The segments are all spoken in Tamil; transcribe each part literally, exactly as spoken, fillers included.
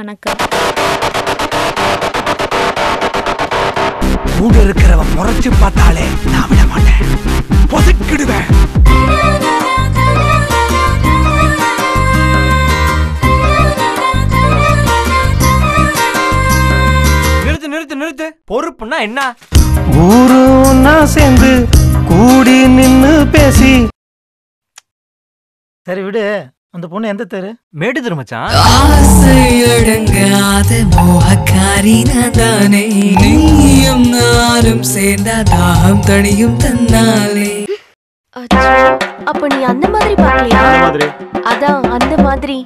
வணக்கம். கூட இருக்கிறவ முறைச்சு பார்த்தாலே நான் விட மாட்டேன், பொசுக்கிடுவேன். நிறுத்து நிறுத்து நிறுத்து. பொறுப்புன்னா என்ன? ஊரு ஒன்னா சேர்ந்து கூடி நின்னு பேசி. சரி விடு, அந்த பொண்ணு எந்த தெரு? மேடு தெரு மச்சான். ஆசையடங்காத மோகக்காரி நானே, நீயும் நானும் சேர்ந்தா தாகம் தணியும் தன்னாலே. அப்ப நீ அந்த மாதிரி பாக்கலையா? அதான் அந்த மாதிரி.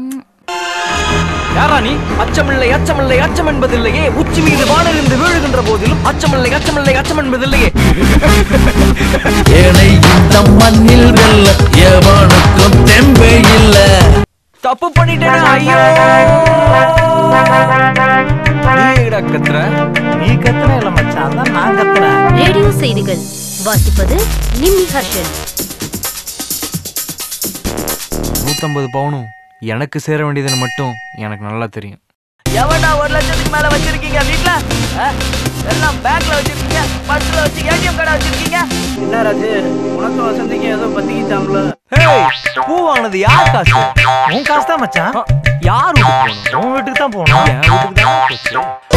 யாரா நீ? அச்சமில்லை அச்சமில்லை அச்சம் என்பதில்லையே, உச்சி மீது வானிலிருந்து வீழுகின்ற போதிலும் அச்சமில்லை அச்சமில்லை அச்சம் என்பதில்லையே. ஏழை இந்த மண்ணில் வெல்ல எவனுக்கும் தெம்பே இல்ல. தப்பு பண்ணிட்டேனா? ஐயோ, நீ எங்கடா கத்துற? நீ கத்துற இல்ல மச்சான், அதான் நான் கத்துறேன். ரேடியோ செய்திகள் வாசிப்பது நிம்மி ஹர்ஷன். நூத்தம்பது பவுனும் எனக்கு சேர வேண்டியதுன்னு மட்டும் எனக்கு நல்லா தெரியும். எவன்டா ஒரு லட்சத்துக்கு மேல வச்சிருக்கீங்க வீட்ல? எல்லாம் பேங்க்ல வச்சிருக்கீங்க, பர்ஸ்ல வச்சு ஏடிஎம் கார்டு வச்சிருக்கீங்க. என்ன ராஜு, உனக்கு வசந்திக்கு ஏதோ பத்திக்கிட்டாங்களோ? பூ வாங்கினது யார் காசு? உன் காசு தான் மச்சான். யார் வீட்டுக்கு போகணும்? உன் வீட்டுக்கு தான் போகணும். என் வீட்டுக்கு தான் போச்சு.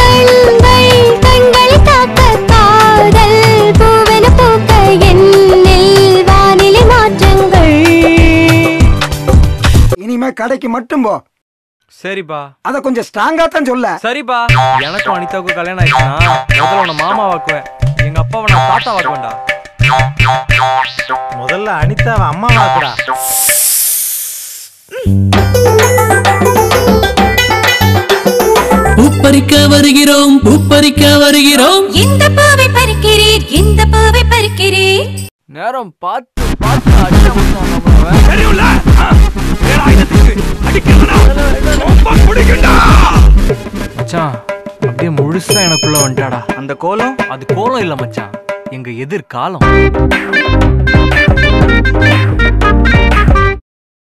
இனிமே கடைக்கு மட்டும் போ. சரிப்பா. அத கொஞ்சம் ஸ்ட்ராங்கா தான் சொல்ல. சரிப்பா. எனக்கும் அனிதாவுக்கும் கல்யாணம் ஆயிடுச்சுன்னா முதல்ல உன்னை மாமா வாக்குவேன், எங்க அப்பாவை நான் தாத்தா வாக்குவேன்டா. முதல்ல அனிதாவை அம்மா வாக்குடா. பூப்பறிக்க வருகிறோம், பூப்பறிக்க வருகிறோம். இந்த பூவை பறிக்கிறீர், இந்த பூவை பறிக்கிறீர். நேரம் பார்த்து பார்த்து அடிச்சா மச்சான், அப்படியே முழுசா எனக்குள்ள வந்துட்டாடா. அந்த கோலம் அது கோலம் இல்ல மச்சான், எங்க எதிர்காலம்.